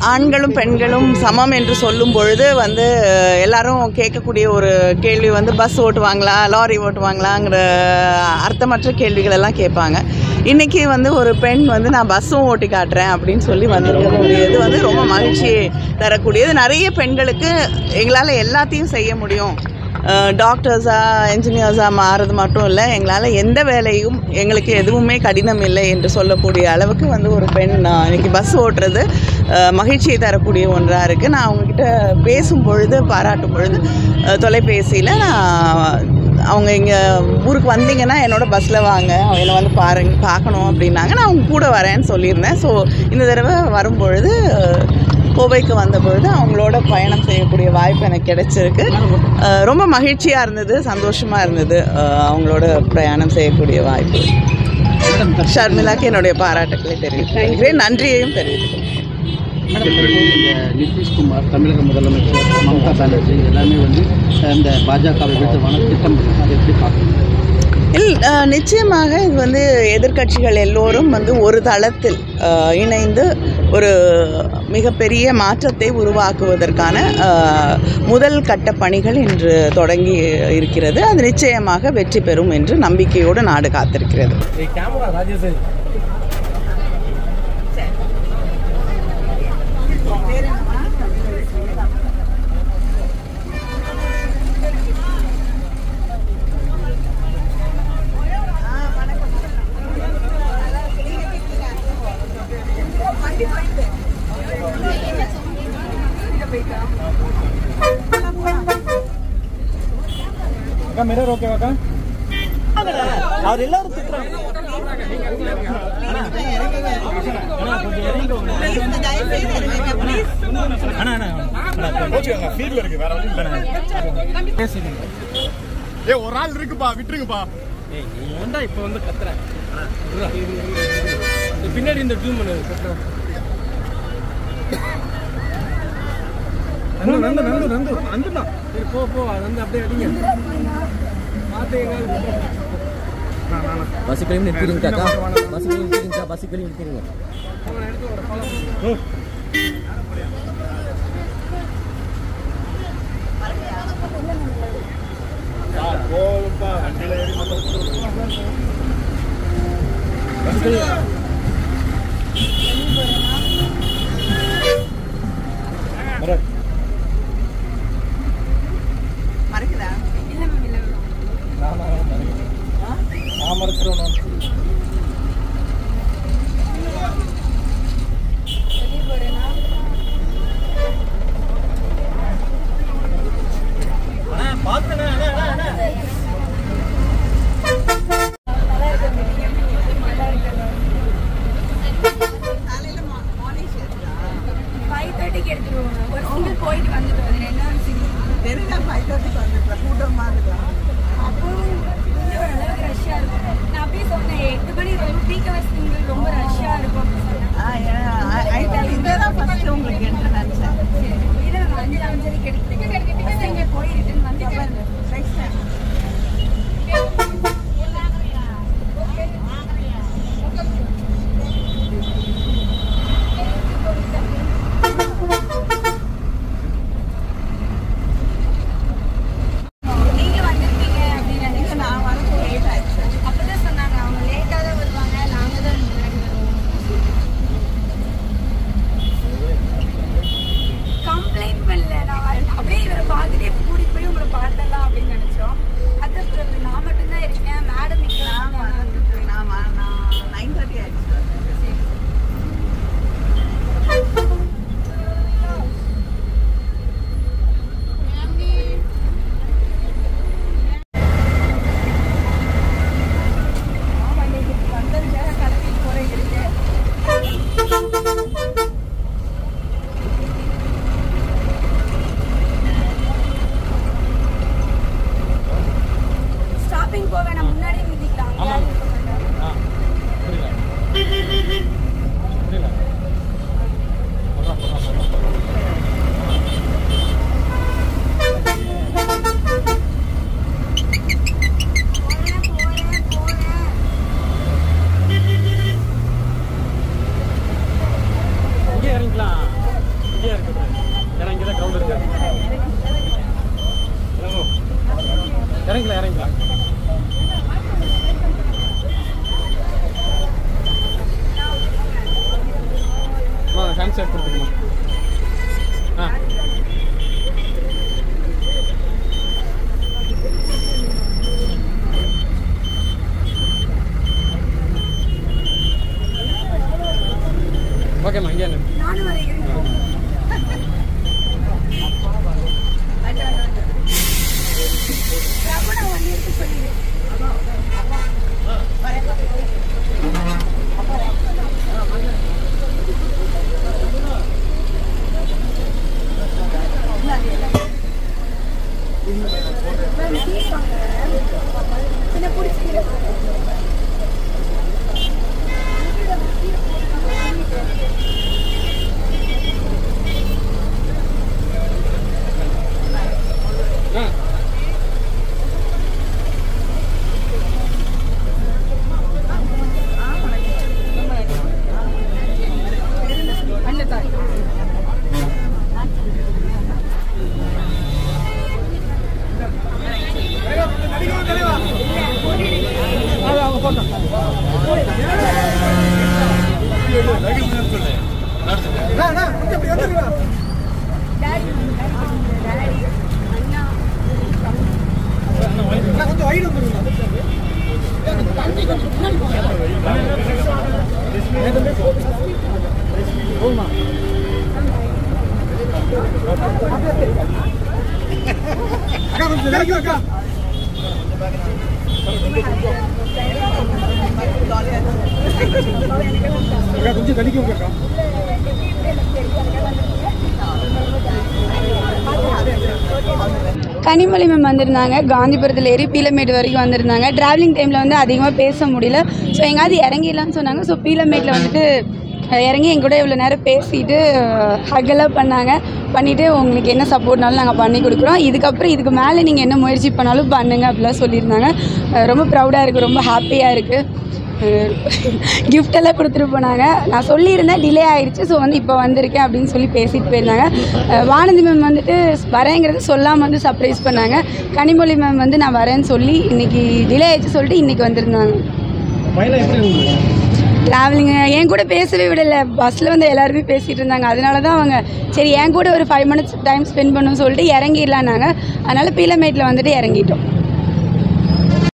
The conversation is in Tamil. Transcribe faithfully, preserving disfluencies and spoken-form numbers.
ஆண்களும் பெண்களும் சமம் என்று சொல்லும் பொழுது வந்து எல்லாரும் கேட்கக்கூடிய ஒரு கேள்வி வந்து பஸ் ஓட்டுவாங்களா, லாரி ஓட்டுவாங்களாங்கிற அர்த்தமற்ற கேள்விகள் எல்லாம் கேட்பாங்க. இன்றைக்கி வந்து ஒரு பெண் வந்து நான் பஸ்ஸும் ஓட்டி காட்டுறேன் அப்படின்னு சொல்லி வந்திருக்கக்கூடியது வந்து ரொம்ப மகிழ்ச்சியை தரக்கூடியது. நிறைய பெண்களுக்கு எங்களால் எல்லாத்தையும் செய்ய முடியும், டாக்டர்ஸாக என்ஜினியர்ஸாக மாறுறது மட்டும் இல்லை, எங்களால் எந்த வேலையும் எங்களுக்கு எதுவுமே கடினம் இல்லை என்று சொல்லக்கூடிய அளவுக்கு வந்து ஒரு பெண் இன்றைக்கி பஸ் ஓட்டுறது மகிழ்ச்சியை தரக்கூடிய ஒன்றாக இருக்குது. நான் அவங்கக்கிட்ட பேசும் பொழுது, பாராட்டும் பொழுது தொலைபேசியில் நான் அவங்க இங்கே ஊருக்கு வந்தீங்கன்னா என்னோடய பஸ்ஸில் வாங்க, என்னை வந்து பாருங்க பார்க்கணும் அப்படின்னாங்க. நான் அவங்க கூட வரேன்னு சொல்லியிருந்தேன். ஸோ இந்த தடவை வரும்பொழுது கோவைக்கு வந்த பொழுது அவங்களோட பயணம் செய்யக்கூடிய வாய்ப்பு எனக்கு கிடைச்சிருக்கு. ரொம்ப மகிழ்ச்சியாக இருந்தது, சந்தோஷமாக இருந்தது அவங்களோட பிரயாணம் செய்யக்கூடிய வாய்ப்பு. ஷர்மிளாக்கு என்னுடைய பாராட்டுக்களை தெரிவித்துக்கிறேன், நன்றியையும் தெரிவித்துக்கிறேன். நிதிஷ்குமார், தமிழக முதலமைச்சர் மம்தா பானர்ஜி எல்லாமே வந்து இந்த பாஜகவை விடுத்தவான திட்டம் அதை எப்படி பார்க்கணும்? இல்லை, நிச்சயமாக இது வந்து எதிர்க்கட்சிகள் எல்லோரும் வந்து ஒரு தளத்தில் இணைந்து ஒரு மிகப்பெரிய மாற்றத்தை உருவாக்குவதற்கான முதல் கட்ட பணிகள் இன்று தொடங்கி இருக்கிறது. அது நிச்சயமாக வெற்றி பெறும் என்று நம்பிக்கையோடு நாடு காத்திருக்கிறது. மிரர் ஓகேவாக்கா? அவர் எல்லாரும் திட்டுறாங்க. ஒரு ஆள் இருக்குப்பா, விட்டுருங்கப்பா. ஏன்டா இப்ப வந்து கத்துற? பின்னாடி இந்த ஜூம் பண்ணு. நந்து நந்து நந்து நந்து நந்துடா. சரி போ போ, அது வந்து அப்படியே அடிங்க. பஸ் கிளம்பி நிறுத்திடுங்கக்கா, பஸ் கிளம்பி நிறுத்திடுங்கக்கா, பஸ் கிளம்பி நிறுத்திடுங்க. மறக்குதா? நான் மறக்கிறோம். போயிட்டு வந்துட்டு கூட்டமாக இருக்கும். அப்போ அளவுக்கு ரஷ்யா இருக்கும். நான் அப்படியே சொன்னேன், எட்டு மணி ரொம்ப பீக்க வச்சு ரொம்ப ரஷ்யா இருக்கும் உங்களுக்கு என்று நினைச்சேன். இதை நாங்கள் அஞ்சு அஞ்சலி கிடைக்கும் போய் ரிட்டன் வந்து ஃப்ரீயாக இருக்குது. ஏன்னா இங்கே தான் க்ரௌண்ட் இருக்கு. இறங்கலாம் இறங்கலாம். ஆ ஹேண்ட் செட் கொடுத்துருமா. ஆ ஓகேம்மா இங்கே நானும் வரேன். கொஞ்சம் வைடு வந்துருங்க. அக்கா கொஞ்சம் இறக்கி அக்கா. அக்கா கொஞ்சம் தடிக்க அக்கா. கனிமொழி மேம் வந்திருந்தாங்க. காந்திபுரத்தில் ஏறி பீலமேட் வரைக்கும் வந்திருந்தாங்க. ட்ராவலிங் டைமில் வந்து அதிகமாக பேச முடியல. ஸோ எங்காவது இறங்கிடலான்னு சொன்னாங்க. ஸோ பீலமேட்டில் வந்துட்டு இறங்கி என் கூட இவ்வளோ நேரம் பேசிட்டு ஹக்கெல்லாம் பண்ணாங்க. பண்ணிவிட்டு உங்களுக்கு என்ன சப்போர்ட்னாலும் நாங்கள் பண்ணி கொடுக்குறோம். இதுக்கப்புறம் இதுக்கு மேலே நீங்கள் என்ன முயற்சி பண்ணாலும் பண்ணுங்க அப்படிலாம் சொல்லியிருந்தாங்க. ரொம்ப ப்ரௌடாக இருக்குது, ரொம்ப ஹாப்பியாக இருக்குது. கிஃப்டெல்லாம் கொடுத்துட்டு போனாங்க. நான் சொல்லியிருந்தேன் டிலே ஆகிடுச்சு, ஸோ வந்து இப்போ வந்திருக்கேன் அப்படின்னு சொல்லி பேசிட்டு போயிருந்தாங்க. வானதி மேம் வந்துட்டு வரேங்கிறது சொல்லாமல் வந்து சர்ப்ரைஸ் பண்ணாங்க. கனிமொழி மேம் வந்து நான் வரேன்னு சொல்லி இன்றைக்கி டிலே ஆகிடுச்சு சொல்லிட்டு இன்றைக்கி வந்திருந்தாங்க. ட்ராவலிங் என் கூட பேசவே விடலை. பஸ்ஸில் வந்து எல்லாருமே பேசிகிட்டு இருந்தாங்க. அதனால தான் அவங்க சரி என் கூட ஒரு ஃபைவ் மினிட்ஸ் டைம் ஸ்பெண்ட் பண்ணணும்னு சொல்லிட்டு இறங்கிடலான்னாங்க. அதனால் பீலமேட்டில் வந்துட்டு இறங்கிட்டோம்.